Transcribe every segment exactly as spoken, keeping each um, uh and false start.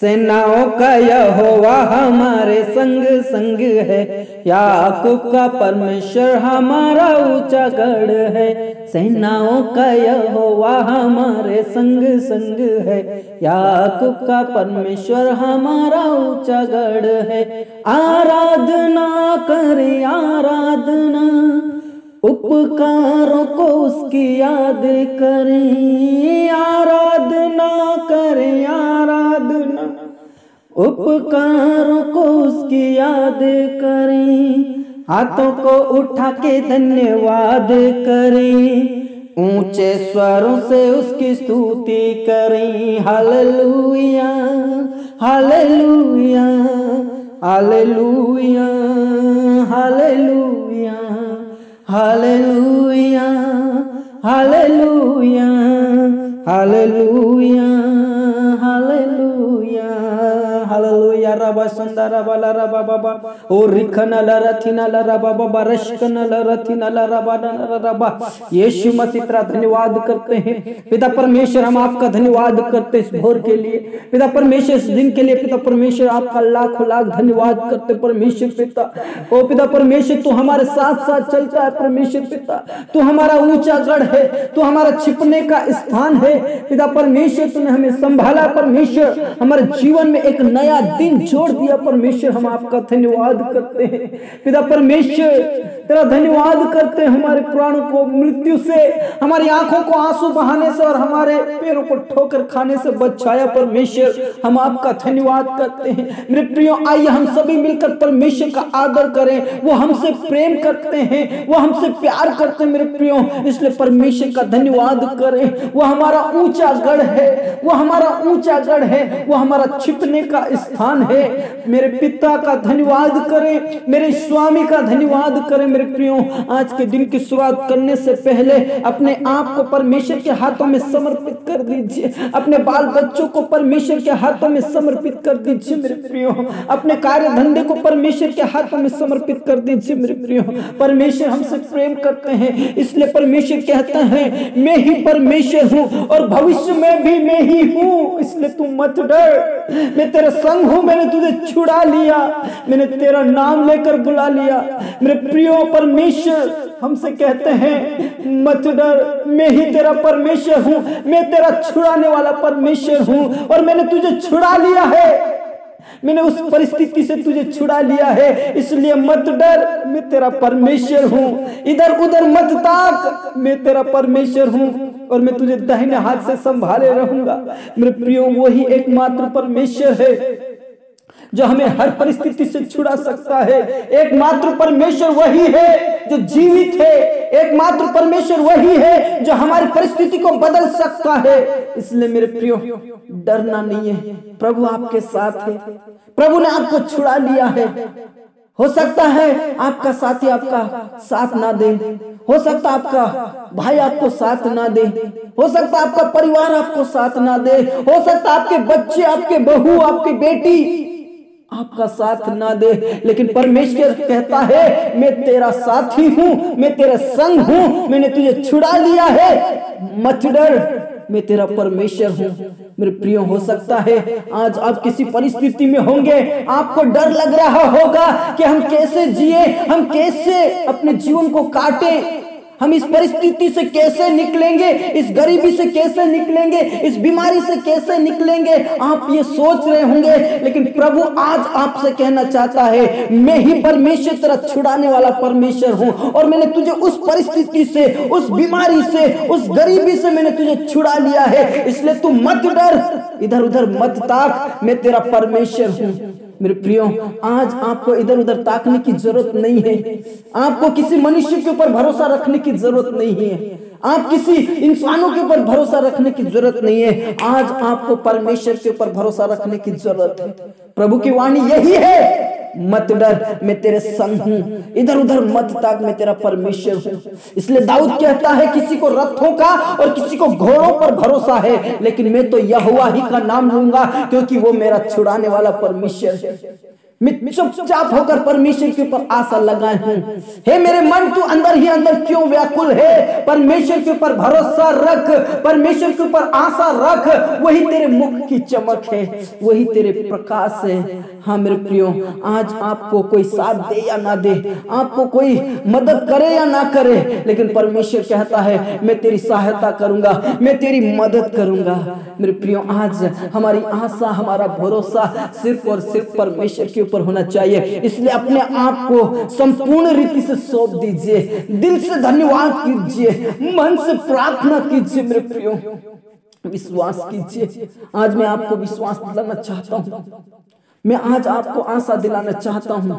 सेनाओं का यहोवा हमारे संग संग है। याकूब का परमेश्वर हमारा ऊंचा गढ़ है। सेनाओं का यहोवा हमारे संग संग है। याकूब का परमेश्वर हमारा ऊंचा गढ़ है। आराधना करें आराधना, उपकारों को उसकी याद करें। आराधना करें आराधना, उपकारों को उसकी याद करें। हाथों को उठा के धन्यवाद करें, ऊंचे स्वरों से उसकी स्तुति करें। Hallelujah hallelujah hallelujah hallelujah hallelujah hallelujah hallelujah hallelujah hallelujah. रबा संदा रबा ला रबा बाबा ओ रिखना ला रथिना ला रबा बाबा रशकना ला रथिना ला रबा रबा। यीशु मसीह तेरा धन्यवाद करते हैं पिता परमेश्वर, हम आपका धन्यवाद करते इस भोर के लिए पिता परमेश्वर, इस दिन के लिए पिता परमेश्वर आपका लाखों लाख धन्यवाद करते परमेश्वर पिता। ओ पिता परमेश्वर तू हमारे साथ साथ चलता है परमेश्वर पिता, तू हमारा ऊंचा गढ़ है, तू हमारा छिपने का स्थान है पिता परमेश्वर। तूने हमें संभाला परमेश्वर, हमारे जीवन में एक नया दिन जोड़ दिया परमेश्वर, हम आपका धन्यवाद करते हैं पिता परमेश्वर। तेरा धन्यवाद करते हैं, हमारे प्राणों को मृत्यु से, हमारी आंखों को आंसू बहाने से और हमारे पैरों को ठोकर खाने से बचाया परमेश्वर, हम आपका धन्यवाद करते हैं। मेरे प्रियो आइए हम सभी मिलकर परमेश्वर का आदर करें। वो हमसे प्रेम करते हैं, वो हमसे प्यार करते हैं मेरे प्रियो, इसलिए परमेश्वर का धन्यवाद करें। वो हमारा ऊंचा गढ़ है, वो हमारा ऊंचा गढ़ है, वो हमारा छिपने का स्थान है। मेरे पिता का धन्यवाद करें, मेरे स्वामी का धन्यवाद करें मेरे प्रियो। आज के दिन की शुरुआत करने से पहले अपने आप को परमेश्वर के हाथों में समर्पित कर दीजिए, अपने बाल बच्चों को परमेश्वर के हाथों में समर्पित कर दीजिए मेरे प्रियो, अपने कार्य धंधे को परमेश्वर के हाथों में समर्पित कर दीजिए मेरे प्रियो। परमेश्वर हमसे प्रेम करते हैं, इसलिए परमेश्वर कहता है मैं ही परमेश्वर हूँ और भविष्य में भी मैं ही हूँ, इसलिए तू मत डर, मैं तेरे संग हूँ, मैंने तुझे छुड़ा लिया, मैंने तेरा नाम लेकर बुला लिया मेरे प्रियो। परमेश्वर हमसे कहते हैं मत डर, मैं ही तेरा परमेश्वर हूँ, मैं तेरा छुड़ाने वाला परमेश्वर हूँ और मैंने तुझे छुड़ा लिया है, मैंने उस परिस्थिति से तुझे छुड़ा लिया है, इसलिए मत डर, मैं तेरा परमेश्वर हूँ। इधर उधर मत ताक, मैं तेरा परमेश्वर हूँ और मैं तुझे दाहिने हाथ से संभाले रहूंगा मेरे प्रियो। वही एकमात्र परमेश्वर है जो हमें हर परिस्थिति से छुड़ा सकता है। एकमात्र परमेश्वर वही है जो जीवित है, एकमात्र परमेश्वर वही है जो हमारी परिस्थिति को बदल सकता है। इसलिए मेरे प्रियो डरना नहीं है, प्रभु आपके साथ है, प्रभु ने आपको छुड़ा लिया है। हो सकता है आपका साथी आपका साथ ना दे, हो सकता आपका भाई आपको साथ ना दे, हो सकता आपका परिवार आपको साथ ना दे, हो सकता आपके बच्चे, आपके बहू, आपकी बेटी आपका साथ ना दे, लेकिन परमेश्वर कहता है मैं तेरा साथी हूं, मैं तेरे संग हूं, मैंने तुझे छुड़ा लिया है, मत डर, मैं तेरा परमेश्वर हूं मेरे प्रियो। हो सकता है आज आप किसी परिस्थिति में होंगे, आपको डर लग रहा होगा कि हम कैसे जिए, हम कैसे अपने जीवन को काटें, हम इस परिस्थिति से कैसे निकलेंगे, इस गरीबी से कैसे निकलेंगे, इस बीमारी से कैसे निकलेंगे, आप ये सोच रहे होंगे। लेकिन प्रभु आज आपसे कहना चाहता है मैं ही परमेश्वर तेरा छुड़ाने वाला परमेश्वर हूं और मैंने तुझे उस परिस्थिति से, उस बीमारी से, उस गरीबी से मैंने तुझे छुड़ा लिया है, इसलिए तू मत डर, इधर उधर मत ताक, मैं तेरा परमेश्वर हूं मेरे प्रियो। आज आपको इधर उधर ताकने की जरूरत नहीं है, आपको किसी मनुष्य के ऊपर भरोसा रखने की जरूरत नहीं है, आप किसी इंसानों के ऊपर भरोसा रखने की जरूरत नहीं है, आज आपको परमेश्वर के ऊपर भरोसा रखने की जरूरत है। प्रभु की वाणी यही है मत डर, मैं तेरे संग हूं, इधर उधर मत ताक, मैं तेरा परमेश्वर हूं। इसलिए दाऊद कहता है किसी को रथों का और किसी को घोड़ों पर भरोसा है, लेकिन मैं तो यहोवा ही का नाम लूंगा क्योंकि वो मेरा छुड़ाने वाला परमेश्वर है। मैं चुपचाप होकर परमेश्वर के ऊपर आशा लगाए हूं। हे मेरे मन, तू अंदर ही अंदर क्यों व्याकुल है? परमेश्वर के ऊपर भरोसा रख, परमेश्वर के ऊपर आशा रख। वही तेरे मुख की चमक है, वही तेरे प्रकाश है। हाँ मेरे प्रियो, आज आपको कोई साथ दे या ना दे, आपको कोई मदद करे या ना करे, लेकिन परमेश्वर कहता है मैं तेरी सहायता करूंगा, मैं तेरी मदद करूंगा। मेरे प्रियो, आज हमारी आशा, हमारा भरोसा सिर्फ और सिर्फ परमेश्वर के ऊपर होना चाहिए। इसलिए अपने आप को संपूर्ण रीति से सौंप दीजिए, दिल से धन्यवाद कीजिए, मन से प्रार्थना कीजिए। मेरे प्रियो, विश्वास कीजिए। आज मैं आपको विश्वास दिलाना चाहता हूँ, मैं आज आपको आशा दिलाना चाहता हूं,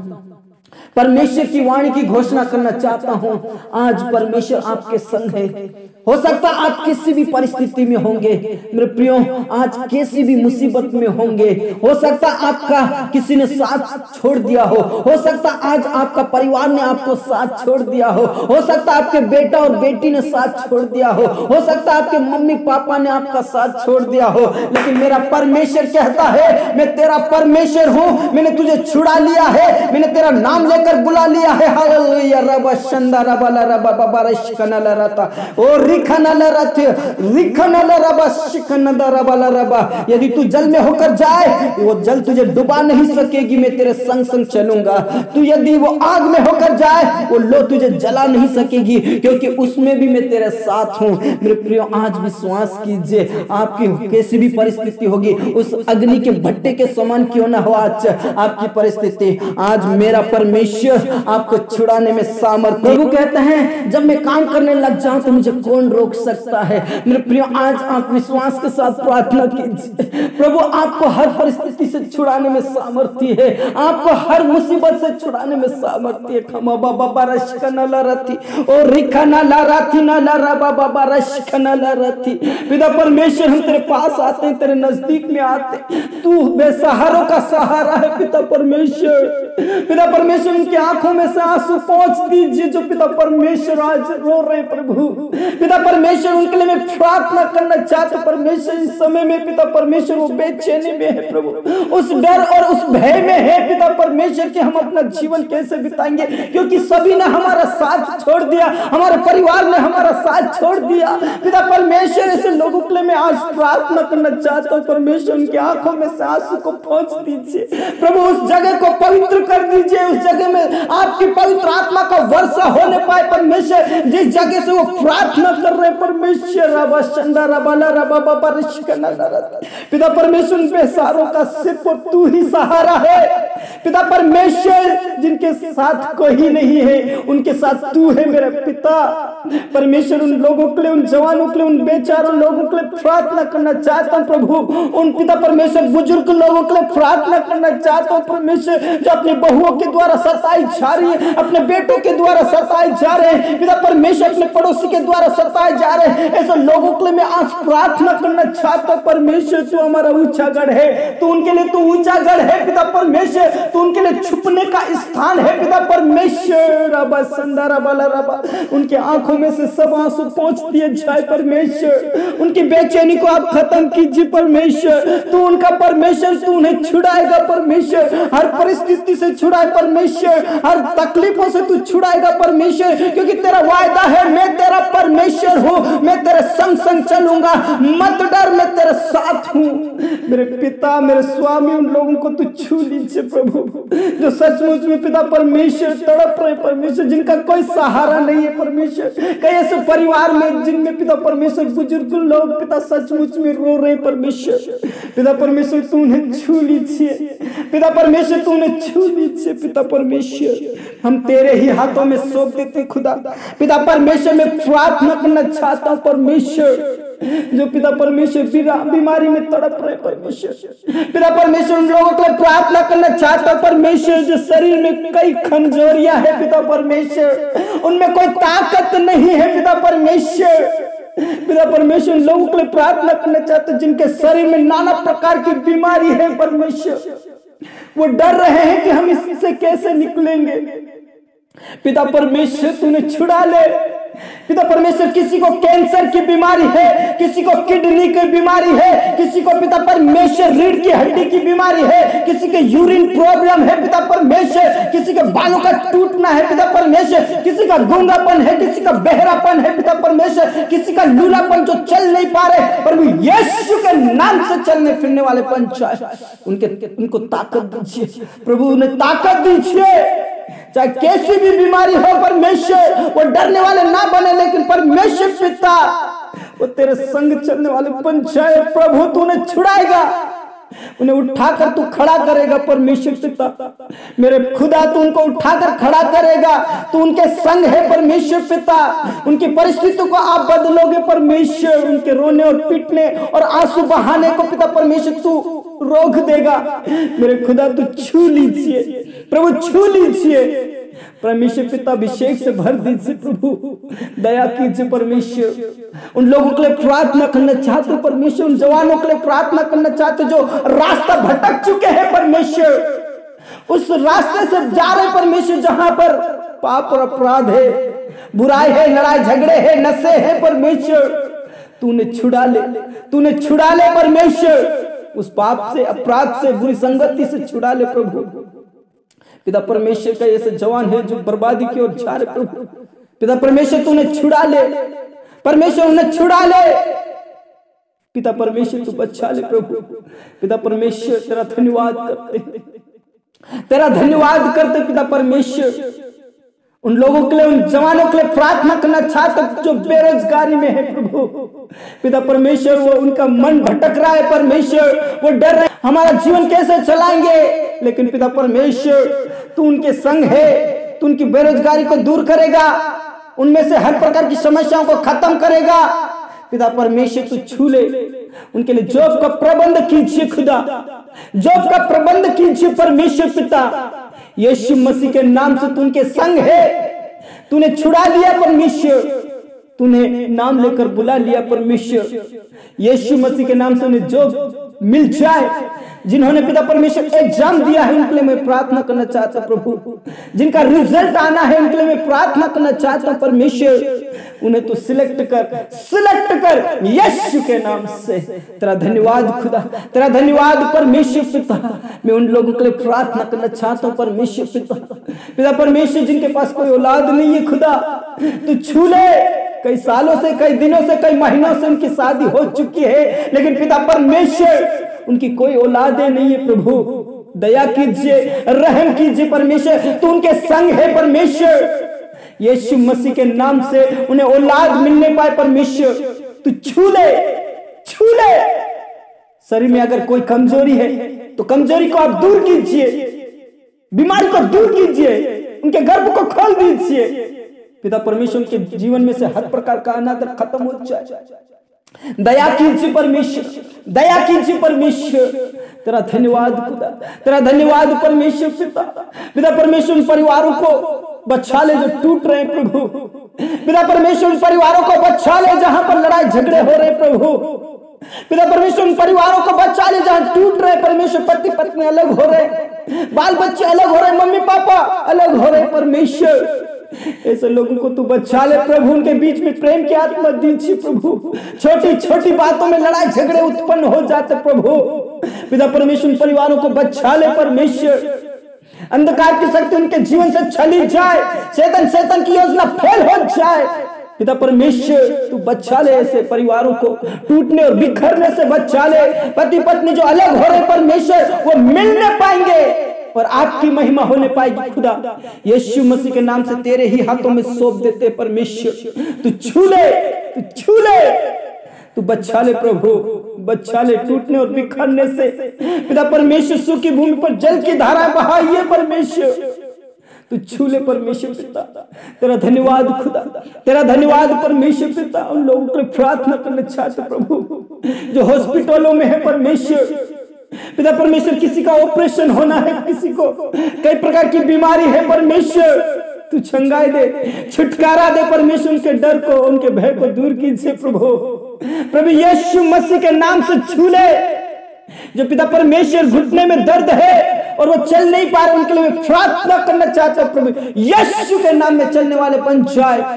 परमेश्वर की वाणी की घोषणा करना चाहता हूं। आज परमेश्वर आपके संग है। हो सकता आप किसी भी परिस्थिति में होंगे मेरे प्रियो, आज किसी भी मुसीबत में होंगे। हो सकता आपका किसी ने साथ छोड़ दिया हो हो सकता आज आपका परिवार ने आपको साथ छोड़ दिया हो हो सकता आपके बेटा और बेटी ने साथ छोड़ दिया हो हो सकता आपके मम्मी पापा ने आपका साथ छोड़ दिया हो, लेकिन मेरा परमेश्वर कहता है मैं तेरा परमेश्वर हूं, मैंने तुझे छुड़ा लिया है, मैंने तेरा नाम लेकर बुला लिया है। हालेलुया। रबा शंदा रबा ला रबा बाबा रशकना ला रता ओ रिखना ला रत रिखना ला रबा शिकना दा रबा ला रबा। यदि तू जल में होकर जाए, वो जल तुझे डुबा नहीं सकेगी, मैं तेरे संग संग चलूंगा। तू यदि वो आग में होकर जाए, वो लो तुझे जला नहीं सकेगी, क्योंकि उसमें भी मैं तेरे साथ हूं। मेरे प्रियो, आज विश्वास कीजिए, आपकी कैसी भी परिस्थिति होगी, उस अग्नि के भट्टे के समान क्यों ना हो आज आपकी परिस्थिति, आज मेरा परमेश्वर आपको छुड़ाने में सामर्थ्य। प्रभु कहते हैं जब मैं काम करने लग जाऊं तो मुझे कौन रोक सकता है। मेरे प्रियो, आज आप विश्वास के साथ प्रार्थना कीजिए, प्रभु आपको हर परिस्थिति से छुड़ाने में सामर्थ्य है, आपको हर मुसीबत से छुड़ाने में सामर्थ्य है। खमा बाबा बारशकना ला रती और रिखना ला रती ना ला रा बाबा बारशकना ला रती। पिता परमेश्वर, हम तेरे पास आते हैं, तेरे नजदीक में आते, तू बेसहारों का सहारा है। पिता परमेश्वर, पिता परमेश्वर, उनकी आंखों में से आंसू पहुंच दीजिए जो पिता परमेश्वर आज रो रहे। प्रभु पिता परमेश्वर, उनके लिए मैं प्रार्थना करना चाहता हूं परमेश्वर, इस समय में पिता परमेश्वर वो बेचैनी में है प्रभु, उस डर और उस भय में है पिता परमेश्वर कि हम अपना जीवन कैसे बिताएंगे, क्योंकि सभी ने हमारा साथ छोड़ दिया, हमारे परिवार ने हमारा साथ छोड़ दिया। पिता परमेश्वर, ऐसे लोगों के लिए मैं आज प्रार्थना करना चाहता हूँ परमेश्वर, उनकी आंखों में से आंसू को पहुंच दीजिए प्रभु, उस जगह को पवित्र कर दीजिए, उस जगह में आपकी पवित्र आत्मा का वर्षा होने पाए परमेश्वर, जिस जगह से वो प्रार्थना कर रहे परमेश्वर। रबा शंदा रबाला रबा बाबा रिशकना रता। पिता परमेश्वर, उन बेसहारों का सिर्फ तू ही सहारा है। पिता परमेश्वर, जिनके साथ कोई नहीं है, उनके साथ तू है मेरे पिता परमेश्वर। उन लोगों के लिए, उन जवानों के लिए, उन बेचारों लोगों के लिए प्रार्थना करना चाहता हूँ प्रभु, उन पिता परमेश्वर बुजुर्ग लोगों के लिए प्रार्थना करना चाहता हूँ परमेश्वर, जो अपनी बहुओं के द्वारा सताई जा रही है, अपने बेटों के द्वारा सताए जा रहे हैं पिता परमेश्वर, अपने पड़ोसी के द्वारा सताए जा रहे हैं। ऐसे लोगों के लिए मैं आज प्रार्थना करना चाहता हूँ परमेश्वर, तू हमारा ऊंचा गढ़ है, तू उनके लिए तू ऊंचा गढ़ है पिता परमेश्वर, तू उनके लिए छुपने का स्थान है पिता परमेश्वर। रबा संदा रबाला रबा, उनके आंखों में से सब आंसू पहुंच दिए जाए परमेश्वर, उनकी बेचैनी को आप खत्म कीजिए परमेश्वर, तू उनका परमेश्वर, तू उन्हें छुड़ाएगा परमेश्वर, हर परिस्थिति से छुड़ाए परमेश्वर, हर तकलीफों से तू छुड़ाएगा परमेश्वर, क्योंकि तेरा वायदा है मैं तेरा परमेश्वर हूँ, मैं तेरे संग संग चलूंगा, मत डर, मैं तेरे साथ हूँ। मेरे पिता, मेरे स्वामी, उन लोगों को तू छू लीजिए प्रभु, जो सचमुच में पिता परमेश्वर तड़प रहे परमेश्वर, जिनका कोई सहारा नहीं है परमेश्वर, कई ऐसे परिवार में जिनमें पिता परमेश्वर बुजुर्ग लोग पिता सचमुच में रो रहे परमेश्वर। पिता परमेश्वर, तू उन्हें छू लीजिए पिता परमेश्वर, तू उन्हें छू लीजिए पिता परमेश्वर, हम तेरे ही हाथों में सौंप देते खुदा। पिता परमेश्वर, मैं प्रार्थना करना चाहता हूँ परमेश्वर, जो पिता परमेश्वर बीमारी में तड़प रहे परमेश्वर, पिता परमेश्वर, उन लोगों के लिए प्रार्थना करना चाहता हूं परमेश्वर, जो शरीर में कई कमजोरियां है पिता परमेश्वर, उनमें कोई ताकत नहीं है पिता परमेश्वर। पिता परमेश्वर, लोगों के लिए प्रार्थना करना चाहते हैं जिनके शरीर में नाना प्रकार की बीमारी है परमेश्वर, वो डर रहे हैं कि हम इससे कैसे निकलेंगे। पिता परमेश्वर, तूने छुड़ा ले पिता परमेश्वर किसी को कैंसर की बीमारी है, किसी को किडनी की बीमारी है, किसी को पिता परमेश्वर रीढ़ की हड्डी की बीमारी है, किसी के यूरिन प्रॉब्लम है पिता परमेश्वर, किसी के बालों का टूटना है पिता परमेश्वर, किसी का गूंगापन है, किसी का बहरापन है पिता परमेश्वर, किसी का लूलापन जो चल नहीं पा रहे, पर यीशु के नाम से चलने फिरने वाले पंचायत उनके उनको ताकत दीजिए प्रभु, उन्हें ताकत दीजिए। चाहे कैसी भी बीमारी हो परमेश्वर, वो डरने वाले ना बने, लेकिन परमेश्वर पिता वो तेरे संग चलने वाले पंचायत प्रभु तू उन्हें छुड़ाएगा, उन्हें उठाकर तू खड़ा करेगा परमेश्वर पिता। मेरे खुदा तू उनको उठाकर खड़ा करेगा, तू उनके संग है परमेश्वर पिता। उनकी परिस्थितियों को आप बदलोगे परमेश्वर, उनके रोने और पीटने और आंसू बहाने को पिता परमेश्वर तू रोक देगा। मेरे खुदा तू छू लीजिए प्रभु, छू लीजिए परमेश्वर पिता, अभिषेक से भर दीजिए प्रभु, दया कीजिए परमेश्वर। उन लोगों के लिए प्रार्थना करना चाहते हो परमेश्वर, उन जवानों के लिए प्रार्थना करना चाहते हो जो रास्ता भटक चुके हैं परमेश्वर, उस रास्ते से जा रहे परमेश्वर जहां पर पाप और अपराध है, बुराई है, लड़ाई झगड़े है, नशे है परमेश्वर, तूने छुड़ा ले, तूने छुड़ा ले परमेश्वर, उस पाप से, अपराध से, बुरी संगति से छुड़ा ले प्रभु। पिता परमेश्वर का ऐसे जवान है जो बर्बादी की ओर जा रहे प्रभु, पिता परमेश्वर तू उन्हें छुड़ा ले, परमेश्वर उन्हें छुड़ा ले, पिता परमेश्वर तू बचा ले प्रभु। पिता परमेश्वर तेरा धन्यवाद करते, तेरा धन्यवाद करते पिता परमेश्वर। उन लोगों के लिए, उन जवानों के लिए प्रार्थना करना चाहते जो बेरोजगारी में है प्रभु, पिता परमेश्वर वो उनका मन भटक रहा है परमेश्वर, वो डर रहे हमारा जीवन कैसे चलाएंगे, लेकिन पिता परमेश्वर तू उनके संग है, तू उनकी बेरोजगारी को दूर करेगा, उनमें से हर प्रकार की समस्याओं को खत्म करेगा पिता परमेश्वर। तू छू ले, उनके लिए जॉब का प्रबंध कीजिए खुदा, जॉब का प्रबंध कीजिए परमेश्वर पिता। यीशु मसीह के नाम से तू उनके संग है, तूने छुड़ा लिया परमेश्वर, तूने नाम लेकर बुला लिया परमेश्वर। यीशु मसीह के नाम से उन्हें जॉब मिल जाए, जिन्होंने पिता परमेश्वर एग्जाम दिया है उनके लिए मैं प्रार्थना करना चाहता हूं प्रभु, जिनका रिजल्ट आना है उनके लिए मैं प्रार्थना करना चाहता हूं परमेश्वर, उन्हें तो सिलेक्ट कर, सिलेक्ट कर यीशु के नाम से। तेरा धन्यवाद खुदा, तेरा धन्यवाद परमेश्वर पिता। मैं उन लोगों के लिए प्रार्थना करना चाहता हूं परमेश्वर पिता, पिता परमेश्वर जिनके पास कोई औलाद नहीं है खुदा, तू छू ले। कई सालों से, कई दिनों से, कई महीनों से उनकी शादी हो चुकी है, लेकिन पिता परमेश्वर उनकी कोई औलादे नहीं है प्रभु, दया कीजिए, रहम कीजिए परमेश्वर, तू उनके संग है परमेश्वर। यीशु मसीह के नाम से उन्हें औलाद मिलने पाए परमेश्वर, तू छू ले, छू ले। शरीर में अगर कोई कमजोरी है तो कमजोरी को आप दूर कीजिए, बीमारी को दूर कीजिए, उनके गर्भ को खोल दीजिए पिता परमेश्वर, के जीवन में से हर प्रकार का अनादर खत्म हो जाए। दया कीजिए परमेश्वर, दया कीजिए परमेश्वर। तेरा धन्यवाद खुदा, तेरा धन्यवाद परमेश्वर पिता। पिता परमेश्वर उन परिवारों को बचा ले जो टूट रहे प्रभु, पिता परमेश्वर उन परिवारों को बचा ले जहां पर लड़ाई झगड़े हो रहे प्रभु, पिता परमेश्वर उन परिवारों को बचा ले जहां टूट रहे परमेश्वर, पति पत्नी अलग हो रहे, बाल बच्चे अलग हो रहे, मम्मी पापा अलग हो रहे परमेश्वर। ऐसे लोगों को तू बचा ले प्रभु, उनके बीच में प्रेम की आत्मा दीजिए प्रभु। छोटी छोटी बातों में लड़ाई झगड़े उत्पन्न हो जाते प्रभु, पिता परमेश्वर परिवारों को बचा ले परमेश्वर। अंधकार की शक्ति उनके जीवन से चली जाए, शैतान शैतान की योजना फेल हो जाए पिता परमेश्वर। तू बचा ले ऐसे परिवारों को, टूटने और बिखरने से बचा ले। पति पत्नी जो अलग हो रहे परमेश्वर, वो मिलने पाएंगे और आपकी महिमा होने पाएगी खुदा। यीशु मसीह के नाम से तेरे ही हाथों में सौंप देते परमेश्वर। तू छू ले, तू छू ले, तू बचा ले प्रभु, बचा ले टूटने और बिखरने से पिता परमेश्वर। सूखी भूमि पर जल की धारा बहाइए परमेश्वर, तू छू ले परमेश्वर पिता। तेरा धन्यवाद खुदा, तेरा धन्यवाद परमेश्वर पिता। उन लोगों को प्रार्थना करना चाहते प्रभु जो हॉस्पिटलों में है परमेश्वर, पिता परमेश्वर। किसी का ऑपरेशन होना है, किसी को कई प्रकार की बीमारी है परमेश्वर, तू छंगाई दे, छुटकारा दे परमेश्वर। उनके डर को, उनके भय को दूर कीजिए प्रभु। प्रभु यीशु मसीह के नाम से छू ले। जो पिता परमेश्वर घुटने में दर्द है और वो चल नहीं पा रहे, उनके लिए प्रार्थना करना चाहता प्रभु। यीशु के नाम में चलने वाले बन जाए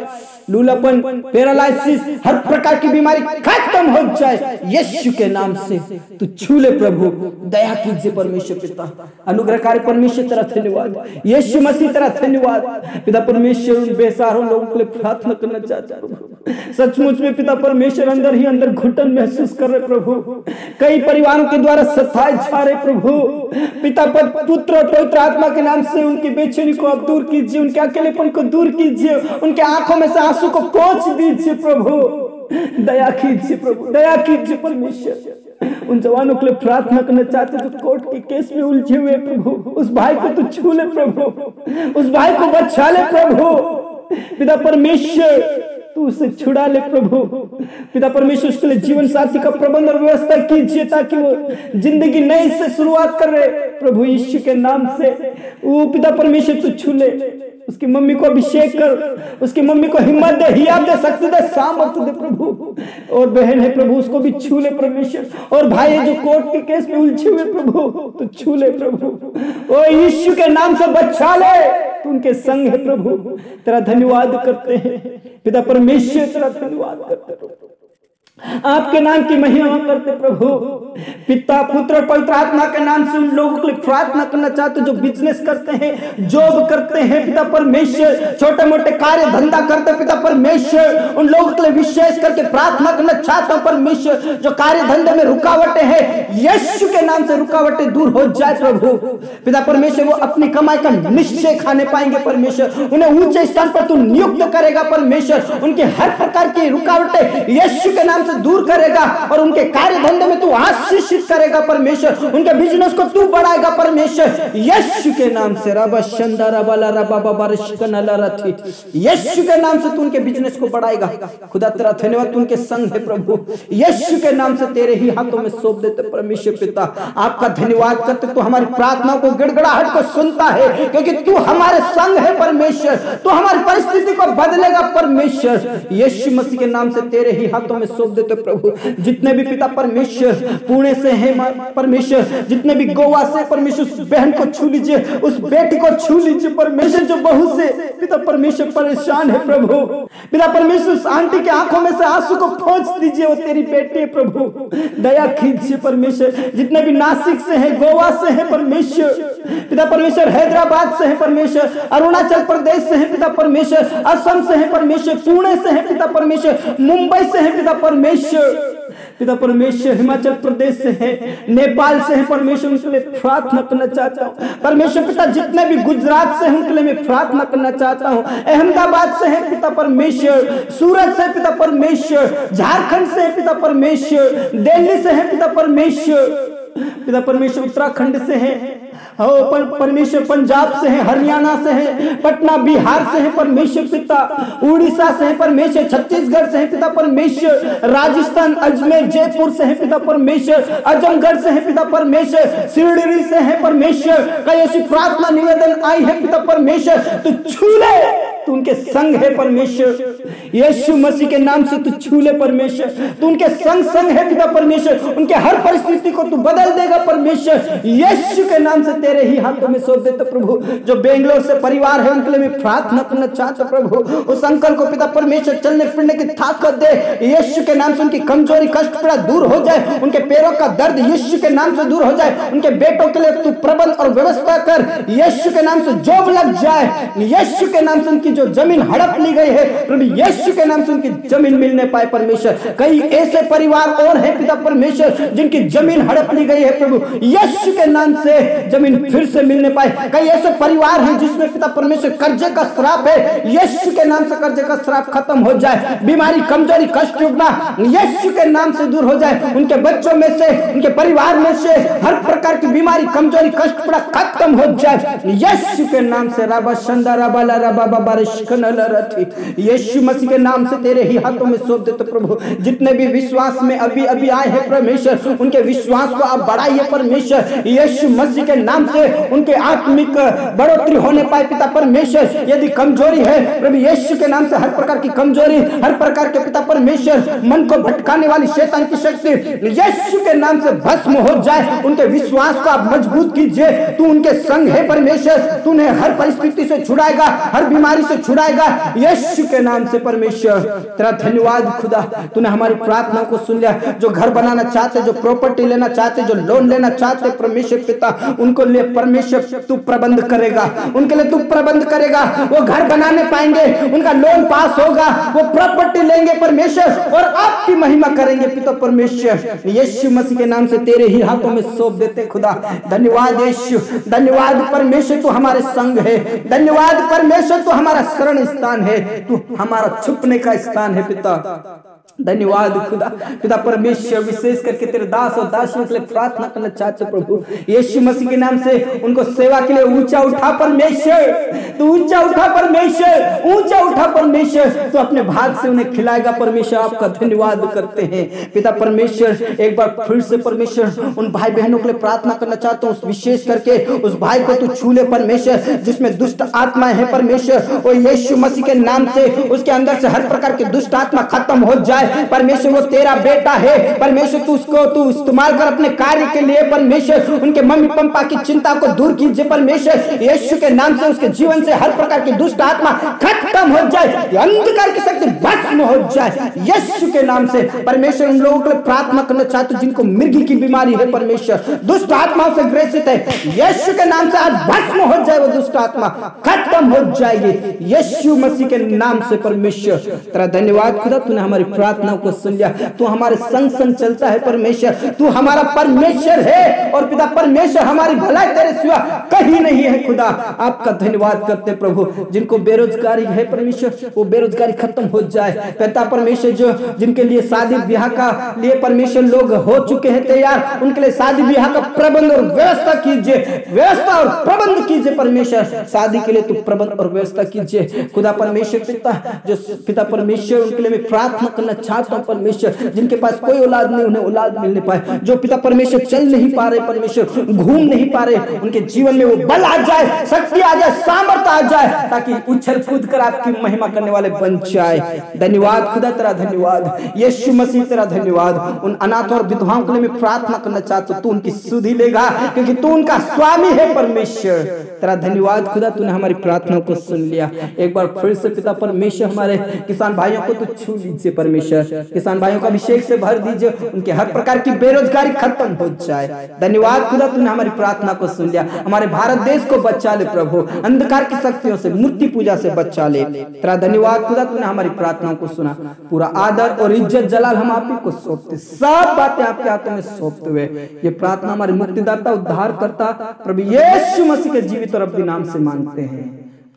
लूलापन, पैरालिसिस, हर प्रकार की बीमारी खत्म हो जाए यीशु के नाम से। तू छू ले प्रभु, दया कीजिए परमेश्वर पिता, अनुग्रहकारी परमेश्वर तेरा धन्यवाद, यीशु मसीह तेरा धन्यवाद पिता परमेश्वर। उन बेसहारों लोगों के लिए प्रार्थना करना चाहता हूँ, सचमुच में पिता परमेश्वर अंदर ही अंदर घुटन महसूस कर रहे प्रभु, कई परिवारों के द्वारा सताए जा रहे प्रभु पिता, पर पुत्र और पवित्र आत्मा के नाम से उनकी बेचैनी को आप दूर कीजिए, उनके अकेलेपन को दूर कीजिए, उनके आंखों में से आंसू को पोंछ दीजिए प्रभु, दया कीजिए प्रभु, दया कीजिए परमेश्वर। उन जवानों के लिए प्रार्थना करना चाहते जो कोर्ट के केस में उलझे हुए प्रभु, उस भाई को तू छू ले प्रभु, उस भाई को बचा ले प्रभु पिता परमेश्वर, तू उसे छुड़ा ले प्रभु पिता परमेश्वर। उसके लिए जीवन साथी का प्रबंध और व्यवस्था कीजिए ताकि वो जिंदगी नई से शुरुआत करे प्रभु यीशु के नाम से। वो पिता परमेश्वर तू छू ले, उसकी मम्मी को अभिषेक कर, उसकी मम्मी को हिम्मत दे, हियाब दे, शक्ति दे, सामर्थ्य दे प्रभु। और बहन है प्रभु, उसको भी छू ले परमेश्वर। और भाई है जो कोर्ट के केस में उलझे हुए प्रभु, तो छू ले प्रभु, ओ यीशु के नाम से बचा ले, तू उनके संग है प्रभु। तेरा धन्यवाद करते हैं पिता परमेश्वर, तेरा धन्यवाद करते प्रभु, आपके नाम की महिमा करते प्रभु पिता पुत्र और पवित्र आत्मा के नाम से। उन लोगों के लिए प्रार्थना करना चाहते जो बिजनेस करते हैं, जॉब करते हैं पिता परमेश्वर, छोटे मोटे कार्य धंधा करते पिता परमेश्वर, उन लोगों के लिए विशेष करके प्रार्थना करना चाहता हूं परमेश्वर। जो कार्य धंधे में रुकावटें हैं यीशु के नाम से रुकावटें दूर हो जाए प्रभु पिता परमेश्वर। वो अपनी कमाई का निश्चय खाने पाएंगे परमेश्वर, उन्हें ऊंचे स्थान पर तू नियुक्त करेगा परमेश्वर। उनके हर प्रकार की रुकावटें यीशु के नाम से दूर करेगा और उनके कार्य धंधे में तू आशीषित करेगा परमेश्वर, उनके बिजनेस को तू बढ़ाएगा परमेश्वर यीशु के नाम से। रबा शंदारा बाला रबा बाबा रिश्कनला रथी, यीशु के नाम से तू उनके बिजनेस को बढ़ाएगा। खुदा तेरा धन्यवाद, तू उनके संग है प्रभु, यीशु के नाम से तेरे ही हाथों में सौंप देते परमेश्वर पिता। आपका धन्यवाद करते, तू हमारी प्रार्थना को गिड़गिड़ाहट को सुनता है, क्योंकि तू हमारे संग है परमेश्वर, तू हमारी परिस्थिति को बदलेगा परमेश्वर यीशु मसीह के नाम से तेरे ही हाथों में सौंप देते प्रभु। जितने भी पिता परमेश्वर पुणे से हैं परमेश्वर, जितने भी गोवा से परमेश्वर, उस बहन को छू लीजिए, उस बेटी को छू लीजिए परमेश्वर, जो बहू से पिता परमेश्वर परेशान है प्रभु पिता परमेश्वर। उस आंटी की आंखों में से आंसू को पोंछ दीजिए, वो तेरी बेटी है प्रभु, दया कीजिए परमेश्वर। जितने भी नासिक से हैं, गोवा से हैं परमेश्वर पिता परमेश्वर, हैदराबाद से हैं परमेश्वर, अरुणाचल प्रदेश से हैं पिता परमेश्वर, असम से हैं परमेश्वर, पुणे से हैं पिता परमेश्वर, मुंबई से हैं पिता परमेश्वर पिता परमेश्वर, हिमाचल प्रदेश से है, नेपाल से है परमेश्वर, उनके लिए प्रार्थना करना चाहता हूँ परमेश्वर पिता। जितने भी गुजरात से हैं उनके लिए मैं प्रार्थना करना चाहता हूँ, अहमदाबाद से है पिता परमेश्वर, सूरत से पिता परमेश्वर, झारखंड से है पिता परमेश्वर, दिल्ली से है पिता परमेश्वर पिता परमेश्वर, उत्तराखंड से है पर, परमेश्वर, पंजाब से है, हरियाणा से है, पटना बिहार से है परमेश्वर पिता, उड़ीसा से है परमेश्वर, छत्तीसगढ़ से है पिता परमेश्वर, राजस्थान अजमेर जयपुर से है पिता परमेश्वर, आजमगढ़ से है पिता परमेश्वर, शिरडी से है परमेश्वर। कई ऐसी प्रार्थना निवेदन आई है पिता परमेश्वर, तो छू ले, तू उनके संग है परमेश्वर यीशु मसीह के नाम से, तू छू ले परमेश्वर, तू उनके संग संग है पिता परमेश्वर। उनके हर परिस्थिति को तू बदल देगा परमेश्वर यीशु के नाम से, तेरे ही हाथों में सौंप देते प्रभु। जो बेंगलोर से परिवार है उनके लिए मैं प्रार्थना करना चाहता प्रभु, उस अंकल को पिता परमेश्वर चलने फिरने की ताकत दे यीशु के नाम से, उनकी कमजोरी कष्ट पीड़ा दूर हो जाए, उनके पैरों का दर्द यीशु के नाम से दूर हो जाए। उनके बेटों के लिए तू प्रबंध और व्यवस्था कर यीशु के नाम से, जॉब लग जाए यीशु के नाम से। उनकी जो जमीन हड़प ली गई है प्रभु यीशु के नाम से, उनकी जमीन मिलने पाए परमेश्वर। कई ऐसे परिवार और हैं पिता परमेश्वर जिनकी जमीन हड़प ली गई है प्रभु यीशु के नाम से, जमीन फिर से मिलने पाए। कई ऐसे परिवार हैं जिसमें पिता परमेश्वर कर्जे का श्राप है यीशु के नाम से, कर्जे का श्राप खत्म हो जाए, बीमारी कमजोरी कष्ट युगना यीशु के नाम से दूर हो जाए। उनके बच्चों में से, उनके परिवार में से हर प्रकार की बीमारी कमजोरी कष्ट पड़ा खत्म हो जाए यीशु के नाम से। रबा शंदा रबा ला रबा बाबा रिश्कनला रथी, यीशु मसीह के नाम से तेरे ही हाथों में सौंप देते प्रभु। जितने भी विश्वास में अभी अभी आए हैं परमेश्वर, उनके विश्वास को आप बढ़ाइए परमेश्वर यीशु मसीह के नाम से, उनके आत्मिक बढ़ोतरी होने पाए पिता परमेश्वर। यदि कमजोरी है प्रभु यीशु के नाम से, हर प्रकार की कमजोरी, हर प्रकार के पिता परमेश्वर मन को भटकाने वाली शैतान की शक्ति यीशु के नाम से भस्म हो जाए। उनके विश्वास को आप मजबूत कीजिए, तू उनके संग है परमेश्वर, तू उन्हें हर परिस्थिति से छुड़ाएगा, हर बीमारी से छुड़ाएगा यीशु के नाम से। परमेश्वर तेरा धन्यवाद खुदा, तूने हमारी प्रार्थना को सुन लिया। जो घर बनाना चाहते, जो प्रॉपर्टी लेना चाहते, जो लोन लेना चाहते परमेश्वर पिता, उनको लिए परमेश्वर तू प्रबंध करेगा, उनके लिए तू प्रबंध करेगा। वो घर बनाने पाएंगे, उनका लोन पास होगा, वो प्रॉपर्टी लेंगे परमेश्वर और आपकी महिमा करेंगे पिता परमेश्वर। यीशु मसीह के नाम से तेरे ही हाथों में सौंप देते खुदा। धन्यवाद यीशु, धन्यवाद परमेश्वर तू हमारे संग है। धन्यवाद परमेश्वर तू हमारा शरण स्थान है, तू हमारा छुपने का स्थान है पिता। धन्यवाद खुदा पिता परमेश्वर, विशेष करके तेरे दास और दासियों के लिए प्रार्थना करना चाहते प्रभु यीशु मसीह के नाम से। उनको सेवा के लिए ऊंचा उठा परमेश्वर, तू ऊंचा उठा परमेश्वर, ऊंचा उठा परमेश्वर, तो अपने भाग से उन्हें खिलाएगा परमेश्वर। आपका धन्यवाद करते हैं पिता परमेश्वर। एक बार फिर से परमेश्वर उन भाई बहनों के लिए प्रार्थना करना चाहता हूँ, विशेष करके उस भाई को तू छू ले परमेश्वर जिसमें दुष्ट आत्मा है परमेश्वर। और यीशु मसीह के नाम से उसके अंदर से हर प्रकार की दुष्ट आत्मा खत्म हो जाए परमेश्वर। वो तेरा बेटा है परमेश्वर, तू उसको तू इस्तेमाल कर अपने कार्य के लिए परमेश्वर। उनके मम्मी पापा की चिंता को दूर कीजिए परमेश्वर यीशु के नाम से। उसके जीवन से हर प्रकार की दुष्ट आत्मा खत्म हो जाए, अंधकार की शक्ति भस्म हो जाए यीशु के नाम से परमेश्वर। उन लोगों के लिए प्रार्थना करना चाहते हैं जिनको मिर्गी की बीमारी है परमेश्वर, दुष्ट आत्माओं से ग्रसित है, यीशु के नाम से आज भस्म हो जाए, वो दुष्ट आत्मा खत्म हो जाएगी यीशु मसीह के नाम से परमेश्वर। तेरा धन्यवाद खुदा, तूने हमारी प्रार्थना को सुन लिया। तू हमारे संग संग चलता है परमेश्वर, तू हमारा परमेश्वर है और पिता परमेश्वर हमारी भलाई तेरे सिवा कहीं नहीं है खुदा। आपका धन्यवाद करते प्रभु। जिनको बेरोजगारी है परमेश्वर, वो बेरोजगारी खत्म हो जाए पिता परमेश्वर। जो जिनके लिए शादी ब्याह का लिए परमेश्वर लोग हो चुके हैं तैयार, उनके लिए शादी ब्याह का प्रबंध और व्यवस्था कीजिए, व्यवस्था और प्रबंध कीजिए परमेश्वर। शादी के लिए तू प्रबंध और व्यवस्था कीजिए खुदा परमेश्वर पिता। जो पिता परमेश्वर उनके लिए मैं प्रार्थना करना चाहता हूं परमेश्वर, जिनके पास कोई औलाद नहीं, उन्हें औलाद मिलने पाए। जो पिता परमेश्वर चल नहीं पा रहे परमेश्वर, घूम नहीं पा रहे, उनके जीवन में वो बल आ जाए, शक्ति आ जाए, सामर्थ्य आ जाए, ताकि उछल कूद कर आपकी महिमा करने वाले बन जाए। धन्यवाद खुदा, तेरा धन्यवाद यीशु मसीह, तेरा धन्यवाद। उन अनाथ और विधवाओं के लिए मैं प्रार्थना करना चाहता हूं, तू उनकी सुधि लेगा क्योंकि तू उनका स्वामी है परमेश्वर। तेरा धन्यवाद खुदा, तूने हमारी प्रार्थना को सुन लिया। एक बार फिर से पिता परमेश्वर हमारे किसान भाइयों को तो छू लीजिए परमेश्वर। किसान भाइयों का अभिषेक से भर दीजिए, उनके हर प्रकार की बेरोजगारी खत्म हो जाए। धन्यवाद खुदा, तूने हमारी प्रार्थना को सुन लिया। हमारे भारत देश को बचा ले प्रभु, अंधकार की शक्तियों से, मूर्ति पूजा से बचा ले। तेरा धन्यवाद खुदा, तूने हमारी प्रार्थनाओं को सुना। पूरा आदर और इज्जत जलाल हम आप ही को सौंपते, सब बातें आपके हाथों में सौंपते हुए ये प्रार्थना हमारे मुक्तिदाता उद्धार करता प्रभु यीशु मसीह के जीवित और अब्दी नाम से मांगते हैं।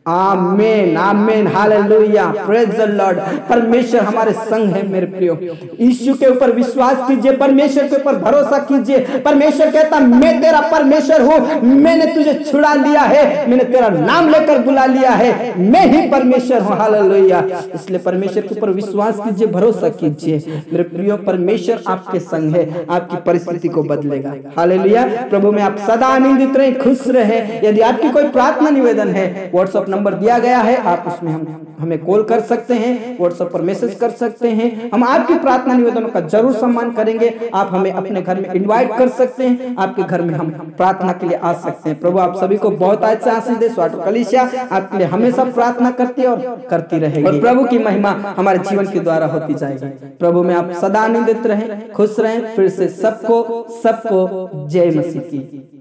आमीन आमीन हालेलुया, प्रेज द लॉर्ड। परमेश्वर हमारे संग है मेरे प्रियो। यीशु के ऊपर विश्वास कीजिए, परमेश्वर के ऊपर भरोसा कीजिए। परमेश्वर कहता मैं तेरा परमेश्वर हूँ, मैंने तुझे छुड़ा लिया है, मैंने तेरा नाम लेकर बुला लिया है, मैं ही परमेश्वर हूँ। हालेलुया। इसलिए परमेश्वर के ऊपर विश्वास कीजिए, भरोसा कीजिए मेरे प्रियो। परमेश्वर आपके संग है, आपकी परिस्थिति को बदलेगा। हालेलुया। प्रभु में आप सदा आनंदित रहे, खुश रहे। यदि आपकी कोई प्रार्थना निवेदन है, व्हाट्सएप नंबर दिया गया है, आप उसमें हम हमें कॉल कर सकते हैं, व्हाट्सएप पर मैसेज कर सकते हैं। हम आपकी प्रार्थना निवेदनों का जरूर सम्मान करेंगे। आप हमें अपने घर में इनवाइट कर सकते हैं, आपके घर में हम प्रार्थना के लिए आ सकते हैं। प्रभु आप सभी को बहुत अच्छा आशीष दे। स्वाटो कलीसिया आपके लिए हमेशा प्रार्थना करती है और करती रहेगी, और प्रभु की महिमा हमारे जीवन के द्वारा होती जाएगी। प्रभु में आप सदा आनंदित रहें, खुश रहें। फिर से सबको सबको जय मसीह की।